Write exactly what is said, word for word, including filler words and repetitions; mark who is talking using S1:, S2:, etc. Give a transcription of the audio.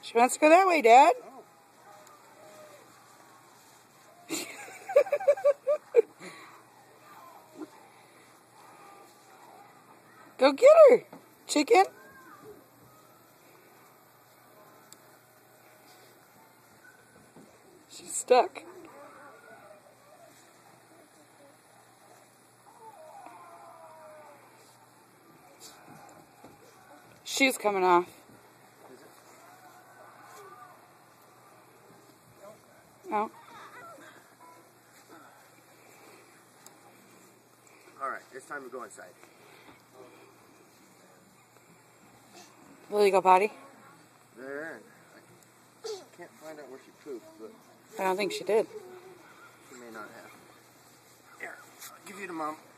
S1: She wants to go that way, Dad. Oh. Go get her, chicken. She's stuck. Shoe's coming off. No.
S2: Alright, it's time to go inside.
S1: Will you go potty?
S2: There. I can't find out where she pooped, but
S1: I don't think she did.
S2: she may not have. Here, I'll give you to Mom.